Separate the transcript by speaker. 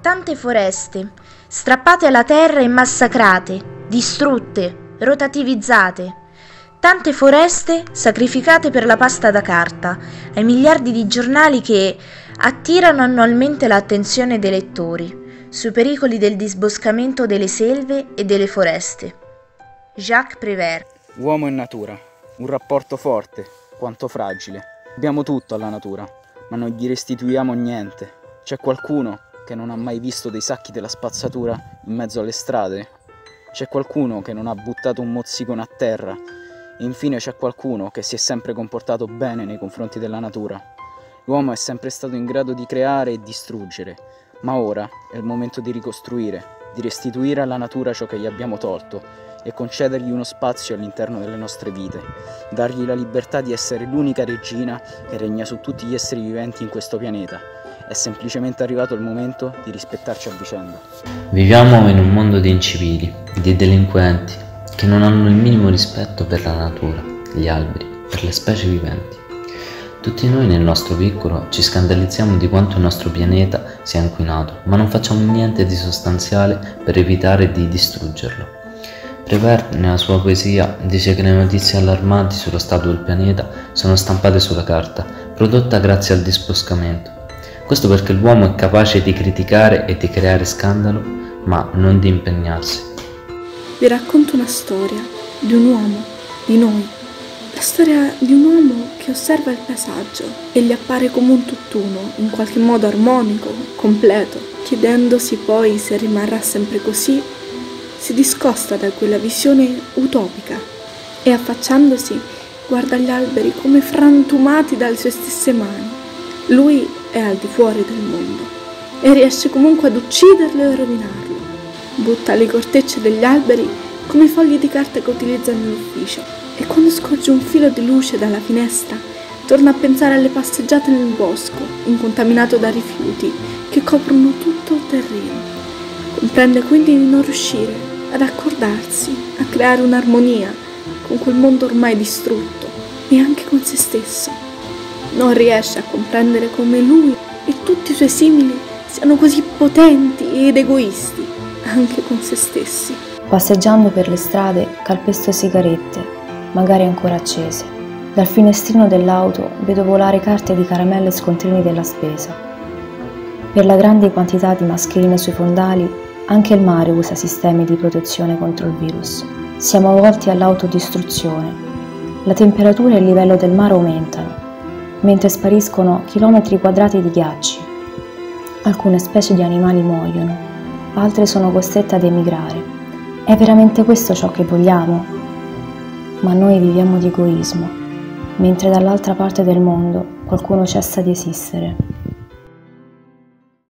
Speaker 1: Tante foreste, strappate alla terra e massacrate, distrutte, rotativizzate. Tante foreste sacrificate per la pasta da carta, ai miliardi di giornali che attirano annualmente l'attenzione dei lettori sui pericoli del disboscamento delle selve e delle foreste. Jacques Prévert.
Speaker 2: Uomo e natura, un rapporto forte, quanto fragile. Abbiamo tutto alla natura, ma non gli restituiamo niente. C'è qualcuno che non ha mai visto dei sacchi della spazzatura in mezzo alle strade? C'è qualcuno che non ha buttato un mozzicone a terra? E infine c'è qualcuno che si è sempre comportato bene nei confronti della natura. L'uomo è sempre stato in grado di creare e distruggere, ma ora è il momento di ricostruire, di restituire alla natura ciò che gli abbiamo tolto e concedergli uno spazio all'interno delle nostre vite, dargli la libertà di essere l'unica regina che regna su tutti gli esseri viventi in questo pianeta. È semplicemente arrivato il momento di rispettarci a vicenda.
Speaker 3: Viviamo in un mondo di incivili, di delinquenti, che non hanno il minimo rispetto per la natura, gli alberi, per le specie viventi. Tutti noi nel nostro piccolo ci scandalizziamo di quanto il nostro pianeta sia inquinato, ma non facciamo niente di sostanziale per evitare di distruggerlo. Prévert, nella sua poesia, dice che le notizie allarmanti sullo stato del pianeta sono stampate sulla carta, prodotta grazie al disboscamento. Questo perché l'uomo è capace di criticare e di creare scandalo, ma non di impegnarsi.
Speaker 4: Vi racconto una storia di un uomo, di noi. La storia di un uomo che osserva il paesaggio e gli appare come un tutt'uno, in qualche modo armonico, completo. Chiedendosi poi se rimarrà sempre così, si discosta da quella visione utopica e affacciandosi guarda gli alberi come frantumati dalle sue stesse mani. Lui è al di fuori del mondo e riesce comunque ad ucciderlo e rovinarlo. Butta le cortecce degli alberi come fogli di carta che utilizza nell'ufficio e quando scorge un filo di luce dalla finestra torna a pensare alle passeggiate nel bosco incontaminato da rifiuti che coprono tutto il terreno. Comprende quindi di non riuscire ad accordarsi, a creare un'armonia con quel mondo ormai distrutto e anche con se stesso. Non riesce a comprendere come lui e tutti i suoi simili siano così potenti ed egoisti, anche con se stessi.
Speaker 5: Passeggiando per le strade calpesto sigarette, magari ancora accese. Dal finestrino dell'auto vedo volare carte di caramelle e scontrini della spesa. Per la grande quantità di mascherine sui fondali, anche il mare usa sistemi di protezione contro il virus. Siamo avvolti all'autodistruzione. La temperatura e il livello del mare aumentano, mentre spariscono chilometri quadrati di ghiacci. Alcune specie di animali muoiono, altre sono costrette ad emigrare. È veramente questo ciò che vogliamo? Ma noi viviamo di egoismo, mentre dall'altra parte del mondo qualcuno cessa di esistere.